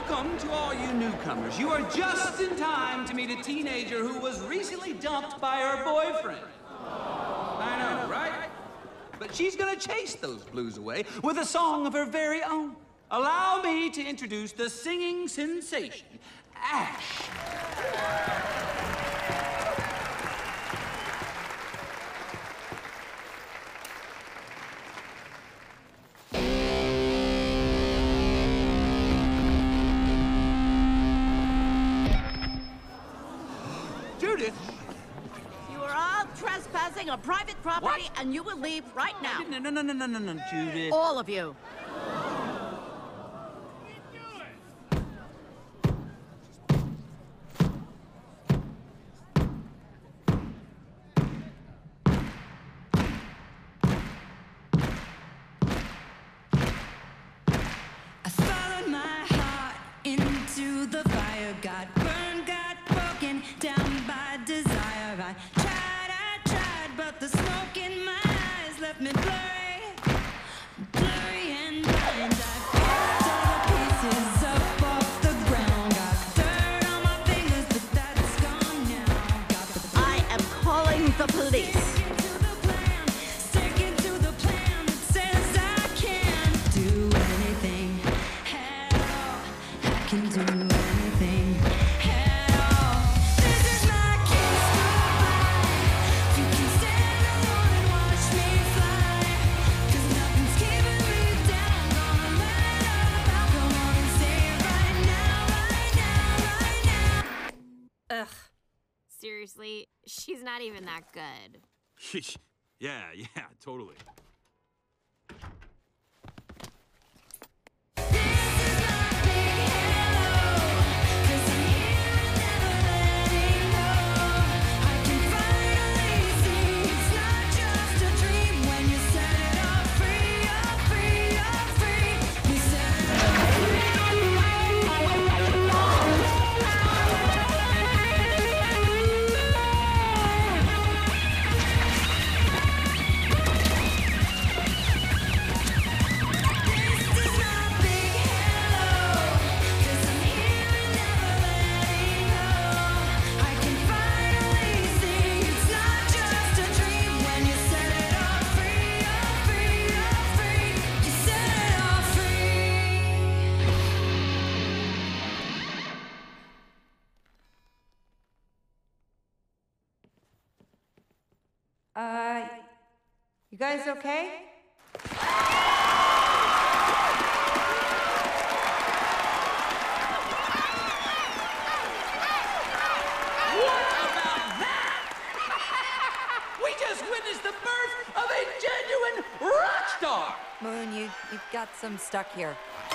Welcome to all you newcomers. You are just in time to meet a teenager who was recently dumped by her boyfriend. I know, right? But she's gonna chase those blues away with a song of her very own. Allow me to introduce the singing sensation, Ash. Judith! You are all trespassing on private property, What? and you will leave right now. No, Judith. All of you. I followed my heart into the fire, got burned, got broken down by desire. I tried, but the smoke in my eyes left me blurry and blind. I picked all the pieces up off the ground, got dirt on my fingers, but that's gone now. Got the I am calling the police. Sticking to the plan that says I can't do anything at all. I can do anything at all. This is my kiss goodbye. You can stand alone and watch me fly. 'Cause nothing's keeping me down. Gonna let it all out. Come on and say it right now, right now, right now. Ugh. Seriously, she's not even that good. Yeah, totally. You guys okay? What about that? We just witnessed the birth of a genuine rock star! Moon, you've got some stuck here.